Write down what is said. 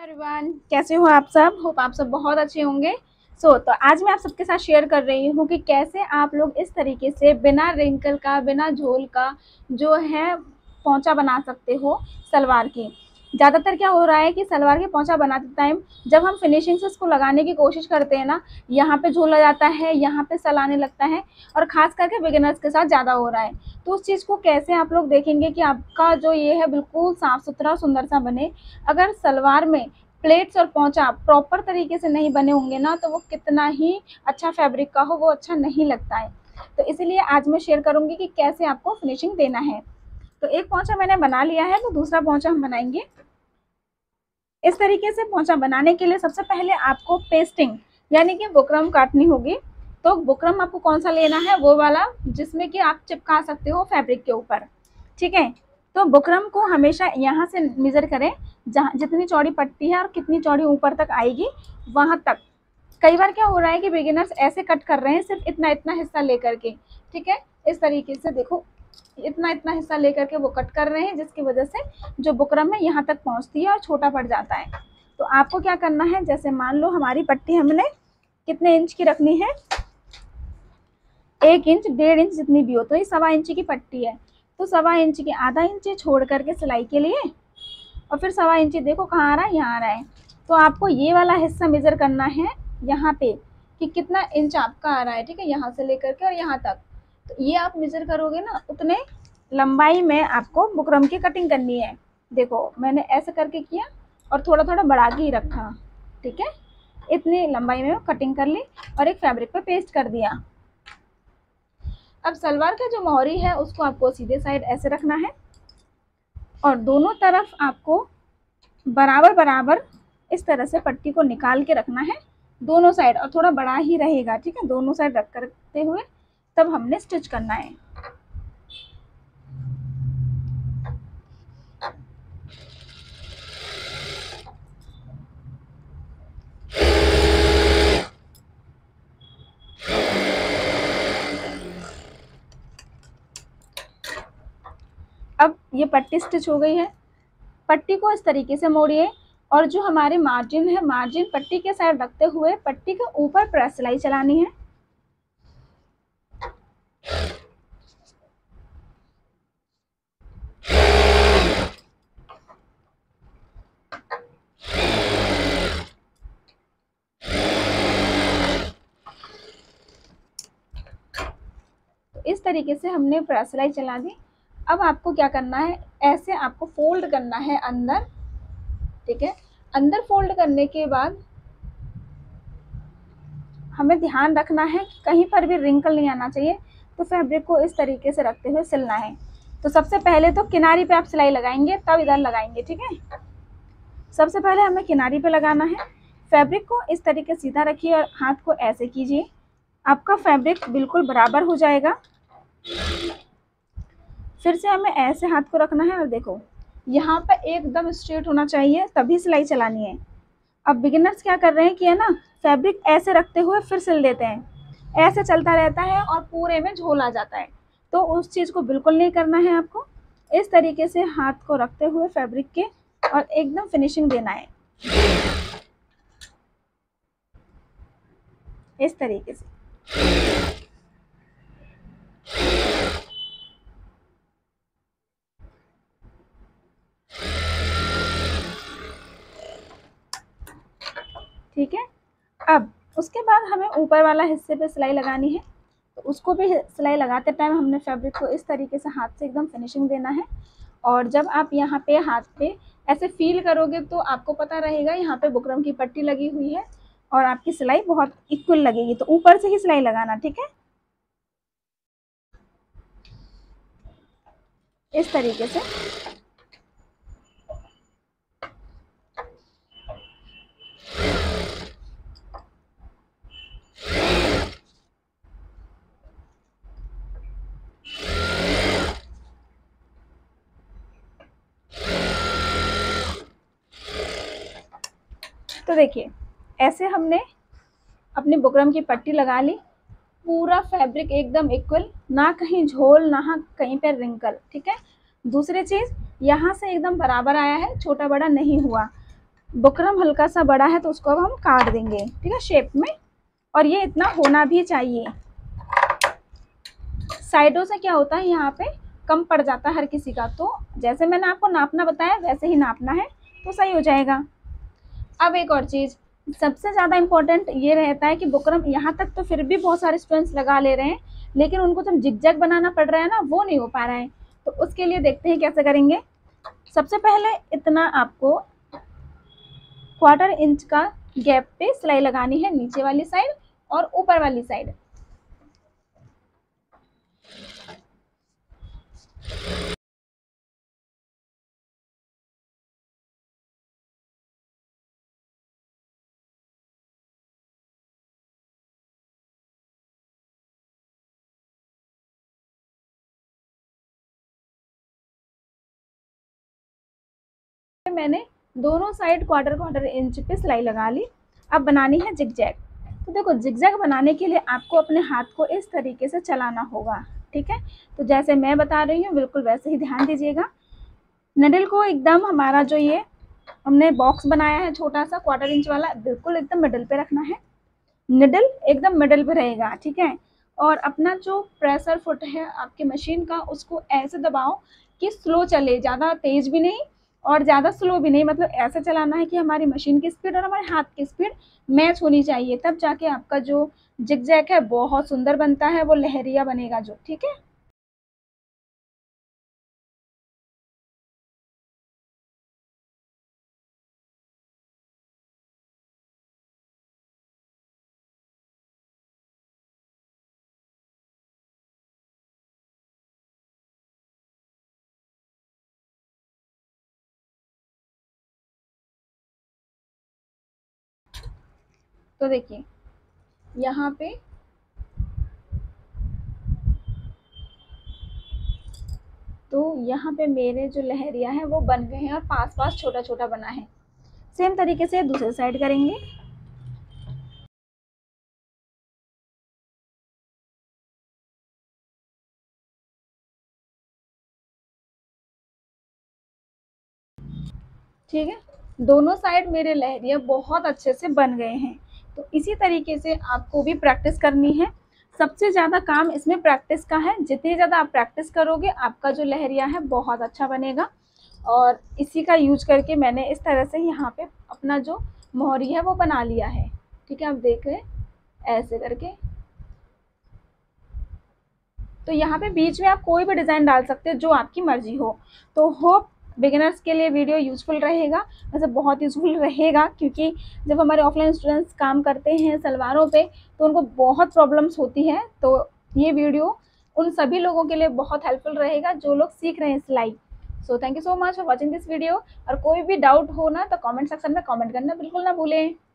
Everyone, कैसे हो आप सब। होप आप सब बहुत अच्छे होंगे। तो आज मैं आप सबके साथ शेयर कर रही हूँ कि कैसे आप लोग इस तरीके से बिना रिंकल का, बिना झोल का जो है पोंचा बना सकते हो सलवार की। ज़्यादातर क्या हो रहा है कि सलवार के पोंचा बनाते टाइम जब हम फिनिशिंग से इसको लगाने की कोशिश करते हैं ना, यहाँ पे झोल आ जाता है, यहाँ पे सल आने लगता है, और ख़ास करके बिगिनर्स के साथ ज़्यादा हो रहा है। तो उस चीज़ को कैसे आप लोग देखेंगे कि आपका जो ये है बिल्कुल साफ़ सुथरा सुंदर सा बने। अगर सलवार में प्लेट्स और पोंचा प्रॉपर तरीके से नहीं बने होंगे ना, तो वो कितना ही अच्छा फैब्रिक का हो, वो अच्छा नहीं लगता है। तो इसीलिए आज मैं शेयर करूँगी कि कैसे आपको फिनिशिंग देना है। तो एक पोंचा मैंने बना लिया है, तो दूसरा पोंचा हम बनाएंगे। इस तरीके से पोंचा बनाने के लिए सबसे पहले आपको पेस्टिंग यानी कि बुकरम काटनी होगी। तो बुकरम आपको कौन सा लेना है, वो वाला जिसमें कि आप चिपका सकते हो फैब्रिक के ऊपर, ठीक है। तो बुकरम को हमेशा यहाँ से मेज़र करें, जहाँ जितनी चौड़ी पट्टी है और कितनी चौड़ी ऊपर तक आएगी वहाँ तक। कई बार क्या हो रहा है कि बिगिनर्स ऐसे कट कर रहे हैं सिर्फ इतना इतना हिस्सा लेकर के, ठीक है। इस तरीके से देखो, इतना इतना हिस्सा लेकर के वो कट कर रहे हैं, जिसकी वजह से जो बुकरम है यहाँ तक पहुँचती है और छोटा पड़ जाता है। तो आपको क्या करना है, जैसे मान लो हमारी पट्टी हमने कितने इंच की रखनी है, 1 इंच 1.5 इंच जितनी भी हो, तो ये 1.25 इंच की पट्टी है। तो 1.25 इंच की आधा इंच छोड़ करके सिलाई के लिए, और फिर 1.25 इंच देखो कहाँ आ रहा है, यहाँ आ रहा है। तो आपको ये वाला हिस्सा मेज़र करना है यहाँ पे कि कितना इंच आपका आ रहा है, ठीक है, यहाँ से लेकर के और यहाँ तक। तो ये आप मेज़र करोगे ना, उतने लंबाई में आपको बुकरम की कटिंग करनी है। देखो मैंने ऐसे करके किया और थोड़ा थोड़ा बढ़ा के ही रखा, ठीक है। इतनी लंबाई में कटिंग कर ली और एक फैब्रिक पे पेस्ट कर दिया। अब सलवार का जो मोहरी है उसको आपको सीधे साइड ऐसे रखना है, और दोनों तरफ आपको बराबर बराबर इस तरह से पट्टी को निकाल के रखना है दोनों साइड, और थोड़ा बड़ा ही रहेगा, ठीक है। दोनों साइड रख करते हुए तब हमने स्टिच करना है। अब ये पट्टी स्टिच हो गई है। पट्टी को इस तरीके से मोड़िए, और जो हमारे मार्जिन है, मार्जिन पट्टी के साइड रखते हुए पट्टी के ऊपर प्रेस सिलाई चलानी है। तो इस तरीके से हमने प्रेस सिलाई चला दी। अब आपको क्या करना है, ऐसे आपको फोल्ड करना है अंदर, ठीक है। अंदर फोल्ड करने के बाद हमें ध्यान रखना है कि कहीं पर भी रिंकल नहीं आना चाहिए। तो फैब्रिक को इस तरीके से रखते हुए सिलना है। तो सबसे पहले तो किनारी पे आप सिलाई लगाएंगे, तब इधर लगाएंगे, ठीक है। सबसे पहले हमें किनारी पे लगाना है। फैब्रिक को इस तरीके सीधा रखिए और हाथ को ऐसे कीजिए, आपका फैब्रिक बिल्कुल बराबर हो जाएगा। फिर से हमें ऐसे हाथ को रखना है, और देखो यहाँ पे एकदम स्ट्रेट होना चाहिए, तभी सिलाई चलानी है। अब बिगिनर्स क्या कर रहे हैं कि है ना, फैब्रिक ऐसे रखते हुए फिर सिल देते हैं, ऐसे चलता रहता है और पूरे में झोल आ जाता है। तो उस चीज़ को बिल्कुल नहीं करना है आपको। इस तरीके से हाथ को रखते हुए फैब्रिक के और एकदम फिनिशिंग देना है, इस तरीके से। ठीक है। अब उसके बाद हमें ऊपर वाला हिस्से पे सिलाई लगानी है। तो उसको भी सिलाई लगाते टाइम हमने फैब्रिक को इस तरीके से हाथ से एकदम फिनिशिंग देना है। और जब आप यहाँ पे हाथ पे ऐसे फील करोगे तो आपको पता रहेगा यहाँ पे बुकरम की पट्टी लगी हुई है और आपकी सिलाई बहुत इक्वल लगेगी। तो ऊपर से ही सिलाई लगाना, ठीक है, इस तरीके से। तो देखिए ऐसे हमने अपनी बुकरम की पट्टी लगा ली, पूरा फैब्रिक एकदम इक्वल, ना कहीं झोल ना कहीं पर रिंकल, ठीक है। दूसरी चीज़, यहाँ से एकदम बराबर आया है, छोटा बड़ा नहीं हुआ। बुकरम हल्का सा बड़ा है तो उसको अब हम काट देंगे, ठीक है, शेप में। और ये इतना होना भी चाहिए। साइडों से क्या होता है यहाँ पे कम पड़ जाता है हर किसी का, तो जैसे मैंने आपको नापना बताया वैसे ही नापना है तो सही हो जाएगा। अब एक और चीज़ सबसे ज़्यादा इम्पोर्टेंट ये रहता है कि बुकरम यहाँ तक तो फिर भी बहुत सारे स्टूडेंट्स लगा ले रहे हैं, लेकिन उनको जब जिगजैग बनाना पड़ रहा है ना, वो नहीं हो पा रहा है। तो उसके लिए देखते हैं कैसे करेंगे। सबसे पहले इतना आपको 1/4 इंच का गैप पे सिलाई लगानी है, नीचे वाली साइड और ऊपर वाली साइड। मैंने दोनों साइड 1/4 इंच पे सिलाई लगा ली। अब बनानी है जिगजैग। तो देखो जिगजैग बनाने के लिए आपको अपने हाथ को इस तरीके से चलाना होगा, ठीक है। तो जैसे मैं बता रही हूँ बिल्कुल वैसे ही ध्यान दीजिएगा। निडल को एकदम हमारा जो ये हमने बॉक्स बनाया है छोटा सा 1/4 इंच वाला, बिल्कुल एकदम मिडल पे रखना है। निडल एकदम मिडल पे रहेगा, ठीक है। और अपना जो प्रेशर फुट है आपकी मशीन का, उसको ऐसे दबाओ कि स्लो चले, ज़्यादा तेज भी नहीं और ज़्यादा स्लो भी नहीं, मतलब ऐसे चलाना है कि हमारी मशीन की स्पीड और हमारे हाथ की स्पीड मैच होनी चाहिए, तब जाके आपका जो जिगजैग है बहुत सुंदर बनता है, वो लहरिया बनेगा जो, ठीक है। तो देखिए यहाँ पे मेरे जो लहरिया है वो बन गए हैं और पास पास छोटा छोटा बना है। सेम तरीके से दूसरी साइड करेंगे। ठीक है, दोनों साइड मेरे लहरिया बहुत अच्छे से बन गए हैं। तो इसी तरीके से आपको भी प्रैक्टिस करनी है। सबसे ज़्यादा काम इसमें प्रैक्टिस का है, जितनी ज़्यादा आप प्रैक्टिस करोगे आपका जो लहरिया है बहुत अच्छा बनेगा। और इसी का यूज करके मैंने इस तरह से यहाँ पे अपना जो मोहरी है वो बना लिया है, ठीक है। आप देख रहे हैं ऐसे करके। तो यहाँ पे बीच में आप कोई भी डिज़ाइन डाल सकते हो जो आपकी मर्जी हो। तो होप बिगिनर्स के लिए वीडियो यूज़फुल रहेगा, वैसे बहुत यूज़फुल रहेगा, क्योंकि जब हमारे ऑफलाइन स्टूडेंट्स काम करते हैं सलवारों पे तो उनको बहुत प्रॉब्लम्स होती हैं। तो ये वीडियो उन सभी लोगों के लिए बहुत हेल्पफुल रहेगा जो लोग सीख रहे हैं सिलाई। So thank you so much for watching this video. और कोई भी डाउट हो ना तो कॉमेंट सेक्शन में कॉमेंट करना बिल्कुल ना भूलें।